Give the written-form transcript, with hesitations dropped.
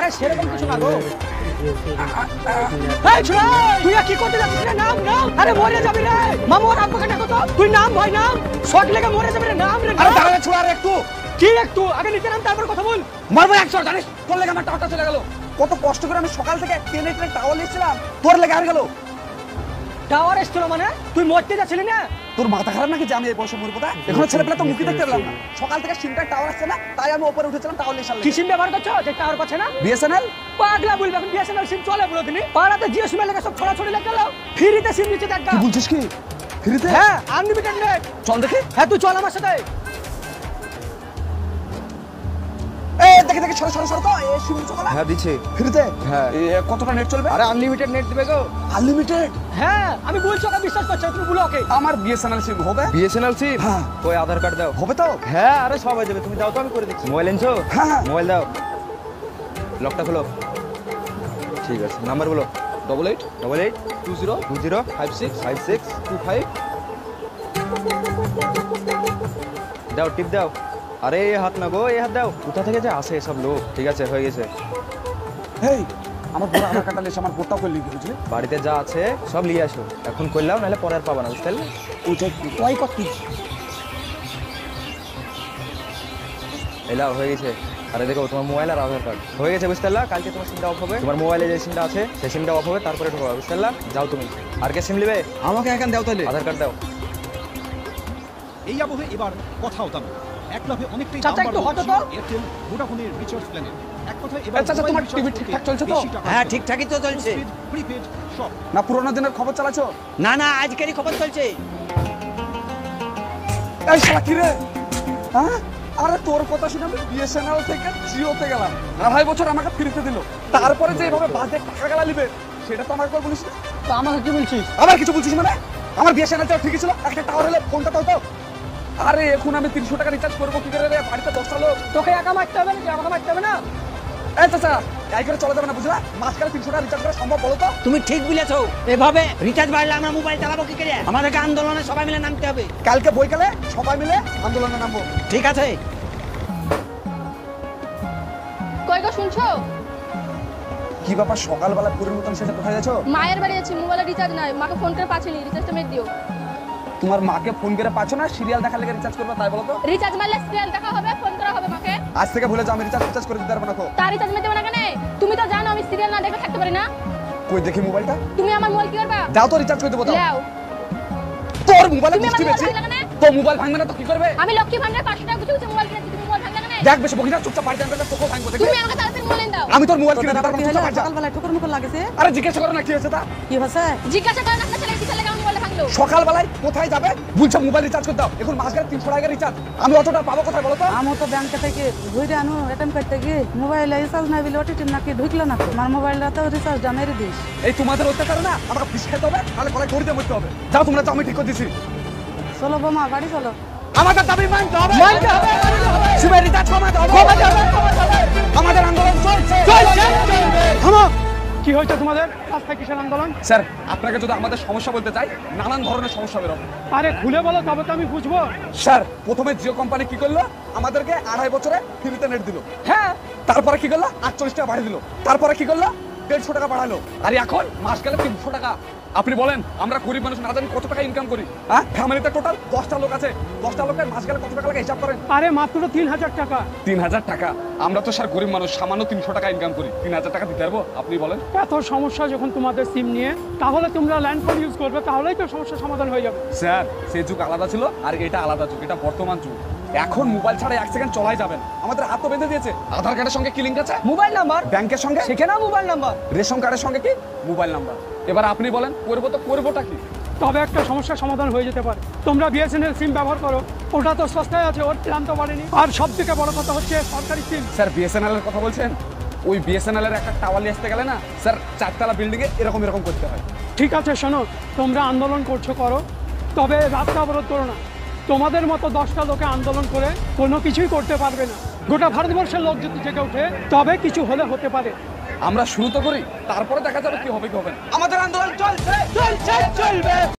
আরে সেরকম কিছু না গো। এই ছোড়া, তুই কি করতে যাচ্ছিস রে? নাম নাম। আরে মরে যাবি রে। মামু আর আব্বাকে ডাকো তো। তুই নাম ভাই নাম। শর্ট লেগে মরে যাবি রে। নাম রে। আরে দাঁড়া ছোড়া রে একটু। কি একটু? আগে নিচে নাম তারপর কথা বল। মারবো 100 জানিস? তোর লেগে আমার টাওয়ারটা চলে গেল। কত কষ্ট করে আমি সকাল থেকে টেনে টেনে টাওয়ার নিয়েছিলাম, তোর লেগে হারিয়ে গেল। টাওয়ার এসছিল মানে? তুই মরতে যাচ্ছিলি না? তোর মাথা খারাপ নাকি যে আমি এই বয়সে মরবো? এখনো ছেলেপেলে তো মুখই দেখতে পেলাম না। সকাল থেকে সিমটার টাওয়ার আসছে না, তাই আমি উপরে উঠেছিলাম টাওয়ার নিয়ে। কি সিম ব্যবহার করছো যে টাওয়ার পাচ্ছে না? বিএসএনএল। পাগলা বলবে এখন বিএসএনএল সিম চলে বলো তিনি। পাড়াতে জিও সিম লেগে সব ছড়াছড়ি লেগে গেল। ফ্রিতে সিম নিচে দেখ। কি বলছিস কি? ফ্রিতে? হ্যাঁ, আনলিমিটেড নেট। চল দেখি। হ্যাঁ তুই চল আমার সাথে। এই দেখে দেখে সরো সরো সরো তো। এই সিম চলা। হ্যাঁ দিছি। ফ্রিতে? হ্যাঁ। কতটা নেট চলবে? আরে আনলিমিটেড নেট দিবে গো। আনলিমিটেড? হ্যাঁ, আমি বলছি ওকে বিশ্বাস করছো তুমি বলো ওকে। আমার বিএসএনএল সিম হবে? BSNL SIM? হ্যাঁ। ওই আধার কার্ড দাও। হবে তো? হ্যাঁ, আরে সব হয়ে যাবে, তুমি দাও তো আমি করে দিচ্ছি। মোবাইল এনেছো? হ্যাঁ। মোবাইল দাও, লকটা খোলো। ঠিক আছে, নাম্বার বলো। 88 88 20 20 56 56 25। দাও, টিপ দাও। আরে এই হাত না গো, এই হাত দাও। কোথা থেকে যে আসে সব লোক। ঠিক আছে, হয়ে গেছে। এই আমার পুরো আধার কার্ডটা লিখে আমার পোর্টটাও করে লিখে বুঝলি? বাড়িতে যা আছে সব নিয়ে আসো, এখন করলাম নাহলে পরে আর পাবা না, বুঝতে পারলে? ওইটা ওই করতি। এলাও, হয়ে গেছে। আরে দেখো, তোমার মোবাইল আর আধার কার্ড হয়ে গেছে, বুঝতে পারলা? কালকে তোমার সিমটা অফ হবে, তোমার মোবাইলে যে সিমটা আছে সেই সিমটা অফ হবে, তারপরে ঢোকাবে, বুঝতে পারলা? যাও তুমি। আর কে সিম নেবে? আমাকে এখন দাও তাহলে। আধার কার্ড দাও। এই আবহে এবার কথাও দাম এক লাভে অনেকটাই চাচা একটু হটো তো। এয়ারটেল ভোডাফোনের রিচার্জ প্ল্যানে এক কথায় এবার চাচা তোমার টিভি ঠিকঠাক চলছে তো? হ্যাঁ ঠিকঠাকই তো চলছে। প্রিপেড সব না পুরোনো দিনের খবর চালাচ্ছো? না না আজকেরই খবর চলছে। এই শালা কি রে? হ্যাঁ, আরে তোর কথা শুনে আমি বিএসএনএল থেকে জিওতে গেলাম, 2.5 বছর আমাকে ফ্রিতে দিল। তারপরে যে এভাবে বাজে টাকা গেলা নিবে সেটা তো আমার বলিস না। তো আমাকে কি বলছিস? আবার কিছু বলছিস মানে? আমার বিএসএনএল টাও ঠিকই ছিল, একটা টাওয়ার হলে ফোনটা তো হতো। আরে এখন আমি 300 টাকা রিচার্জ করবো কি করে রে? বাড়িতে 10টা লোক। তোকে একা মারতে হবে নাকি আমাকে মারতে হবে না? এই চাচা এই করে চলে যাবে না বুঝলা? মাসকালে 300 টাকা রিচার্জ করা সম্ভব বলো তো? তুমি ঠিক বলেছো, এভাবে রিচার্জ বাড়লে আমরা মোবাইল চালাবো কি করে? আমাদেরকে আন্দোলনে সবাই মিলে নামতে হবে। কালকে বইকালে সবাই মিলে আন্দোলনে নামবো। ঠিক আছে। কই গো শুনছো? কি ব্যাপার সকালবেলা পুরীর মতন সেটা কোথায় যাচ্ছো? মায়ের বাড়ি যাচ্ছি, মোবাইলে রিচার্জ নাই, মাকে ফোন করে পাচ্ছিনি, রিচার্জটা মেরে দিও। তোমার মাকে ফোন করে পাচ্ছ না? সিরিয়াল দেখার লেগে রিচার্জ করবে তাই বলো তো? রিচার্জ মারলে সিরিয়াল দেখা হবে, ফোন করা হবে মাকে। আজ থেকে ভুলে যাও, আমি রিচার্জ করে দিতে পারবো না। তার রিচার্জ মেরে দেবে না কেন? তুমি তো জানো আমি সিরিয়াল না দেখে থাকতে পারি না। কই দেখি মোবাইলটা। তুমি আমার মোবাইল কি করবা? দাও তো রিচার্জ করে দেবো। দাও। লাও। তোর মোবাইলে তুমি বৃষ্টি আমার বেশি। মোবাইল ভাঙলে না? তো মোবাইল ভাঙবে না তো কি করবে? আমি লক্ষ্মী ভান্ডার 500 টাকা গুছিয়ে গুছিয়ে মোবাইল কিনেছি, তুমি মোবাইল ভাঙলে কেন? দেখ বেশি বকিনা, চুপচাপ বাড়ি যাবে, তোকে ভাঙবো দেখবে। তুমি আমাকে তাড়াতাড়ি মোবাইল দাও। আমি তোর মোবাইল কিনে দিতে পারবো না, চুপচাপ বাড়ি যা। সকালবেলা ঠুকুর মুকুর লাগেছে। আরে জিজ্ঞাসা করো না কি হয়েছে তা? কি হয়েছে? জিজ্ঞাসা করেন আপনার ছেলে কি ছেলে আমার মোবাইল ভাঙলো। সকালবেলায় কোথায় যাবে? বলছো মোবাইল রিচার্জ করে দাও। এখন মাস গেলে 300 টাকা রিচার্জ, আমি অতটা পাবো কোথায় বলো তো? আমি তো ব্যাংকে থেকে ঘুরে আনো এটিএম করতে গিয়ে মোবাইলে রিচার্জ নাই বলে ওটিটি নাকি ঢুকলো না। আমার মোবাইলটাতেও রিচার্জ মেরে দিস। এই তোমাদের অত্যাচার না আমাকে পিস খেতে হবে, তাহলে গলায় দড়ি দিয়ে মরতে হবে। যাও তোমরা, যাও, আমি ঠিক করে দিছি। চলো বোমা বাড়ি চলো। আমাদের দাবি মানতে হবে। মানতে হবে, মানতে হবে। সিমের রিচার্জ কমাতে হবে। কমাতে হবে, কমাতে হবে। আমাদের আন্দোলন চলছে। চলবে। থামো। কি হয়েছে তোমাদের? আজকে কিসের আন্দোলন? স্যার আপনাকে যদি আমাদের সমস্যা বলতে চাই, নানান ধরনের সমস্যা বেরোবে। আরে খুলে বলো তবে তো আমি বুঝবো। স্যার প্রথমে জিও কোম্পানি কি করলো? আমাদেরকে 2.5 বছরে ফ্রিতে নেট দিল। হ্যাঁ। তারপরে কি করলো? 48 টাকা বাড়িয়ে দিল। তারপরে কি করলো? 150 টাকা বাড়ালো। আর এখন মাস গেলে 300 টাকা। আপনি বলেন আমরা গরিব মানুষ না জানি কত টাকা ইনকাম করি? হ্যাঁ, ফ্যামিলিতে টোটাল 10টা লোক আছে। 10টা লোকের মাস গেলে কত টাকা লাগে হিসাব করেন। আরে মাত্র 3000 টাকা। 3000 টাকা? আমরা তো স্যার গরিব মানুষ, সামান্য 300 টাকা ইনকাম করি। 3000 টাকা দিতে পারবো? আপনি বলেন। এত সমস্যা যখন তোমাদের সিম নিয়ে, তাহলে তোমরা ল্যান্ড ফোন ইউজ করবে, তাহলেই তো সমস্যার সমাধান হয়ে যাবে। স্যার সেই যুগ আলাদা ছিল আর এটা আলাদা যুগ, এটা বর্তমান যুগ। এখন মোবাইল ছাড়া 1 সেকেন্ড চলাই যাবেন। আমাদের হাত তো বেঁধে দিয়েছে। আধার কার্ডের সঙ্গে কি লিংক আছে? Mobile number. ব্যাংকের সঙ্গে সেখানেও মোবাইল নাম্বার। রেশন কার্ডের সঙ্গে কি? Mobile number. এবার আপনি বলেন করবো তো করবোটা কি? তবে একটা সমস্যার সমাধান হয়ে যেতে পারে। তোমরা বিএসএনএল সিম ব্যবহার করো, ওটা তো সস্তায় আছে, ওর দাম তো বাড়েনি। আর সব থেকে বড় কথা হচ্ছে সরকারি সিম। স্যার বিএসএনএল এর কথা বলছেন? ওই বিএসএনএল এর একটা টাওয়ার নিয়ে আসতে গেলে না স্যার 4তলা বিল্ডিং এ এরকম এরকম করতে হয়। ঠিক আছে শোনো, তোমরা আন্দোলন করছো করো, তবে রাস্তা অবরোধ করো না। তোমাদের মতো 10টা লোকে আন্দোলন করে কোনো কিছুই করতে পারবে না। গোটা ভারতবর্ষের লোক যদি জেগে ওঠে তবে কিছু হলে হতে পারে। আমরা শুরু তো করি, তারপরে দেখা যাবে কি হবে কি হবে না। আমাদের আন্দোলন চলছে, চলবে।